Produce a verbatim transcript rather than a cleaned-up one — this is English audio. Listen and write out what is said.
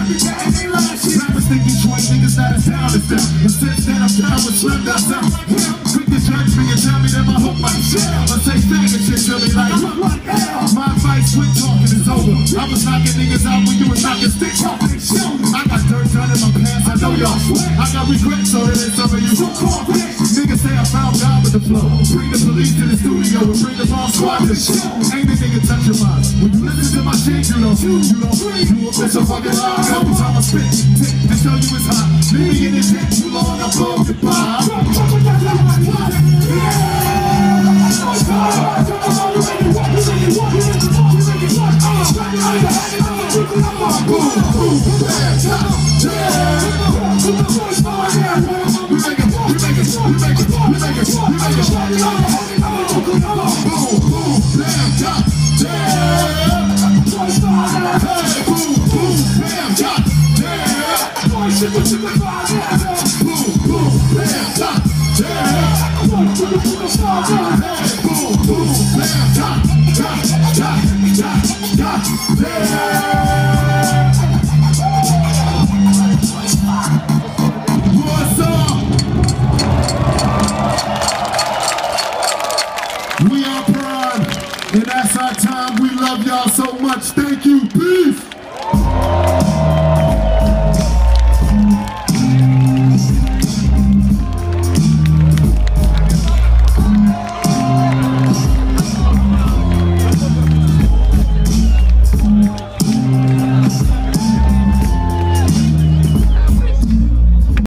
Rappers think Detroit niggas not as town as them. And since then I'm down with Slim, that's them. Quick to judge me and tell me that my hook might shell. But say faggot shit to me like, my advice, quit talking is over. I was knocking niggas out when you was knocking sticks off their shoulders. I got dirt done in my pants, I know y'all sweat. I got regrets, so that ain't some of you. Niggas say I found God with the flow. Bring the police to the studio and bring the bomb squad to the show. Ain't a nigga touch your mind. When you listen to my shit, you don't shoot, you don't breathe. You a bitch of fucking lie. Every time I spit, tick, to show you it's hot. Leave me in this head too long, I'm blown to buy. We are Prime, and that's our time. We love y'all so much. Thank you. Peace.